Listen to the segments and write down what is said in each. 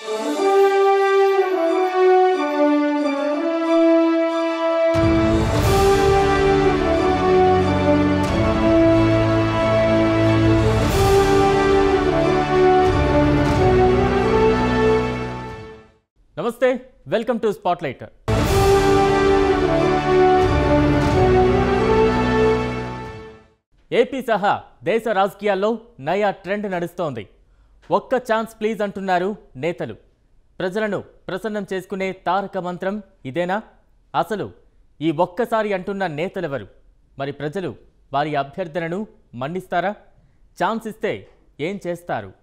నమస్తే, welcome to spotlight. AP సహా దేశ రాజకీయాల్లో నయా ట్రెండ్ నడుస్తోంది. ఒక్క ఛాన్స్ ప్లీజ్ అంటున్నారు నేతలు. ప్రజలను ప్రసన్నం చేసుకునే తారక మంత్రం ఇదేనా? అసలు ఈ ఒక్కసారి అంటున్న నేతలెవరు? మరి ప్రజలు వారి అభ్యర్థనను మన్నిస్తారా? ఛాన్స్ ఇస్తే ఏం చేస్తారు?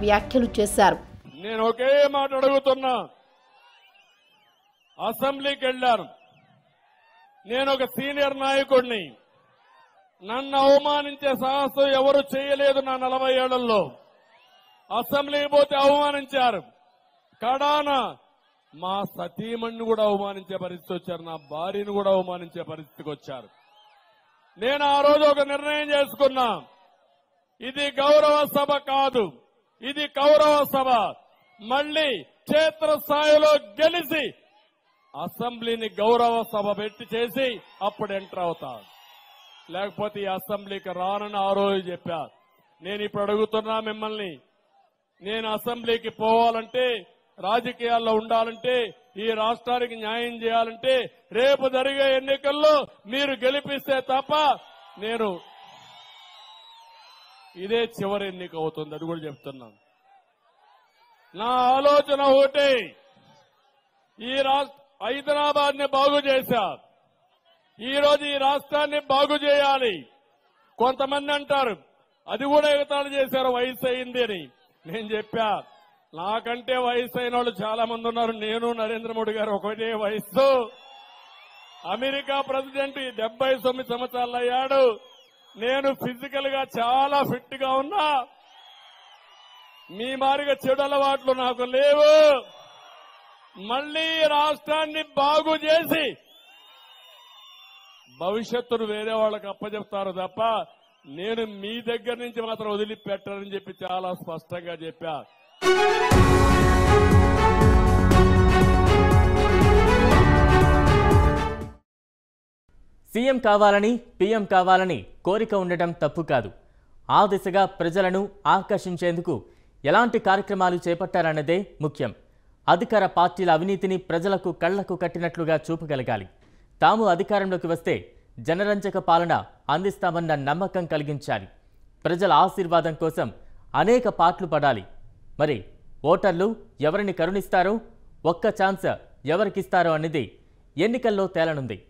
వ్యాఖ్యలు చేశారు. నేను ఒకే మాట అడుగుతున్నా, అసెంబ్లీకి వెళ్ళాను, నేను ఒక సీనియర్ నాయకుడిని, నన్ను అవమానించే సాహసం ఎవరు చేయలేదు నా 40 ఏళ్లలో. అసెంబ్లీకి పోతే అవమానించారు, కడాన మా సతీమణ్ణి కూడా అవమానించే పరిస్థితి వచ్చారు, నా భార్యను కూడా అవమానించే పరిస్థితికి వచ్చారు. నేను ఆ రోజు ఒక నిర్ణయం చేసుకున్నా, ఇది గౌరవ సభ కాదు, ఇది కౌరవ సభ. మళ్లీ క్షేత్రస్థాయిలో గెలిచి అసెంబ్లీని గౌరవ సభ పెట్టి చేసి అప్పుడు ఎంటర్ అవుతా, లేకపోతే ఈ అసెంబ్లీకి రానని ఆ రోజు చెప్పా. నేను ఇప్పుడు అడుగుతున్నా మిమ్మల్ని, నేను అసెంబ్లీకి పోవాలంటే, రాజకీయాల్లో ఉండాలంటే, ఈ రాష్ట్రానికి న్యాయం చేయాలంటే రేపు జరిగే ఎన్నికల్లో మీరు గెలిపిస్తే తప్ప నేను, ఇదే చివరి ఎన్నిక అవుతుంది, అది కూడా చెప్తున్నాను. నా ఆలోచన ఒకటే, ఈ హైదరాబాద్ ని బాగు చేశా, ఈ రోజు ఈ రాష్ట్రాన్ని బాగు చేయాలి. కొంతమంది అంటారు అది కూడా ఎగతాళి చేశారు, వయసు అయింది అని. నేను చెప్పా, నాకంటే వయసు అయిన వాళ్ళు చాలా మంది ఉన్నారు. నేను నరేంద్ర మోడీ గారు ఒకటే వయసు. అమెరికా ప్రెసిడెంట్ 79 సంవత్సరాలు అయ్యాడు. నేను ఫిజికల్ గా చాలా ఫిట్ గా ఉన్నా. మీ మారిగా చెడు అలవాట్లు నాకు లేవు. మళ్లీ రాష్ట్రాన్ని బాగు చేసి భవిష్యత్తును వేరే వాళ్ళకి అప్పచెప్తారు తప్ప నేను మీ దగ్గర నుంచి మాత్రం వదిలిపెట్టానని చెప్పి చాలా స్పష్టంగా చెప్పా. సీఎం కావాలని, పీఎం కావాలని కోరిక ఉండటం తప్పు కాదు. ఆ దిశగా ప్రజలను ఆకర్షించేందుకు ఎలాంటి కార్యక్రమాలు చేపట్టారన్నదే ముఖ్యం. అధికార పార్టీల అవినీతిని ప్రజలకు కళ్లకు కట్టినట్లుగా చూపగలగాలి. తాము అధికారంలోకి వస్తే జనరంజక పాలన అందిస్తామన్న నమ్మకం కలిగించాలి. ప్రజల ఆశీర్వాదం కోసం అనేక పాట్లు పడాలి. మరి ఓటర్లు ఎవరిని కరుణిస్తారో, ఒక్క ఛాన్స్ ఎవరికిస్తారో అనేది ఎన్నికల్లో తేలనుంది.